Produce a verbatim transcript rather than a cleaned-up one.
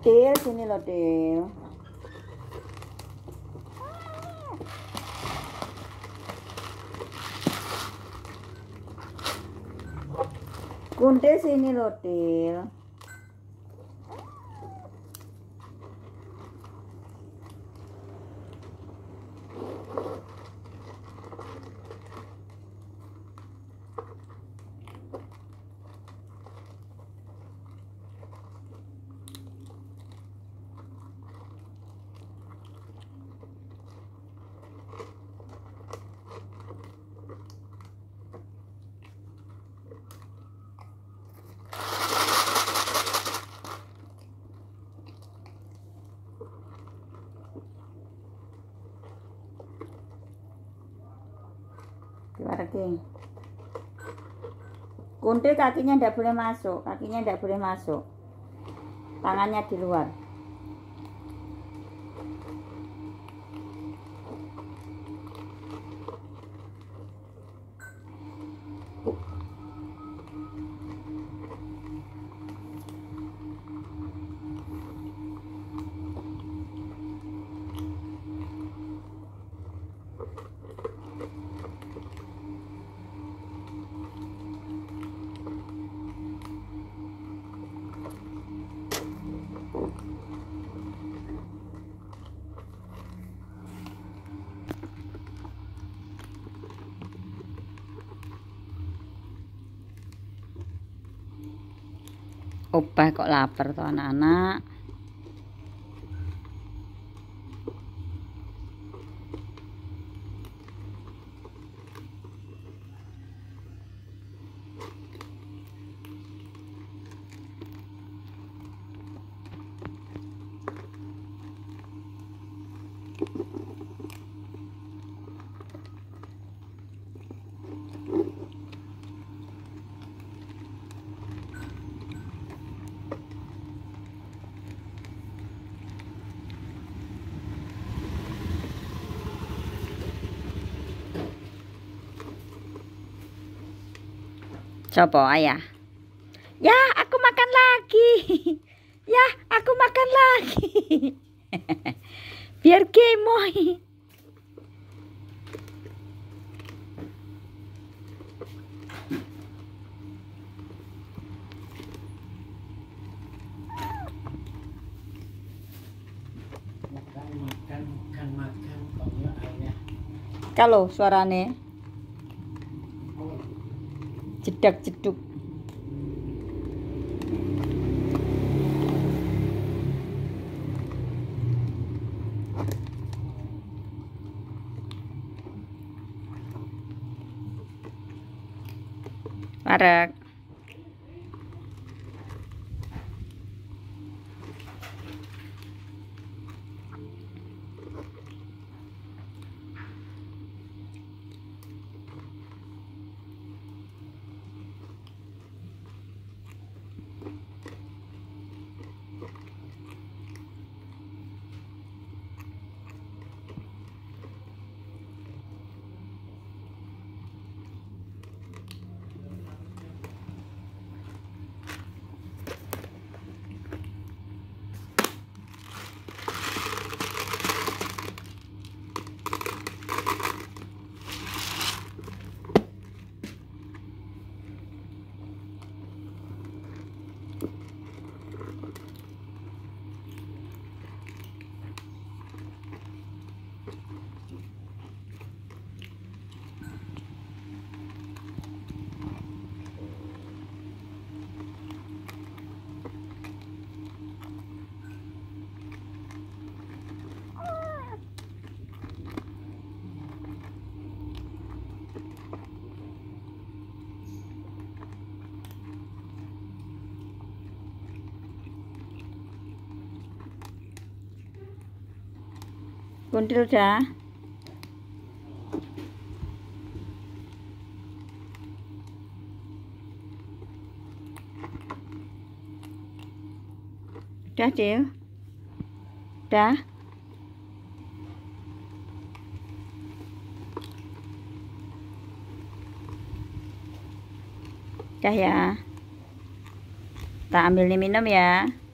Del, sini loh Del. Kuntil sini loh Del. Keluarin. Kuntil kakinya tidak boleh masuk, kakinya tidak boleh masuk, tangannya di luar. Opah kok lapar tuh anak-anak. Coba ayah. Ya, aku makan lagi. Ya, aku makan lagi. Biar gemoy. Makan, makan, makan, makan. Kalau ayah. Kalau suarane jedak jeduk. Marek. Kuntil dah. Udah, Cil. Udah. Udah ya. Tak ambil nih minum ya.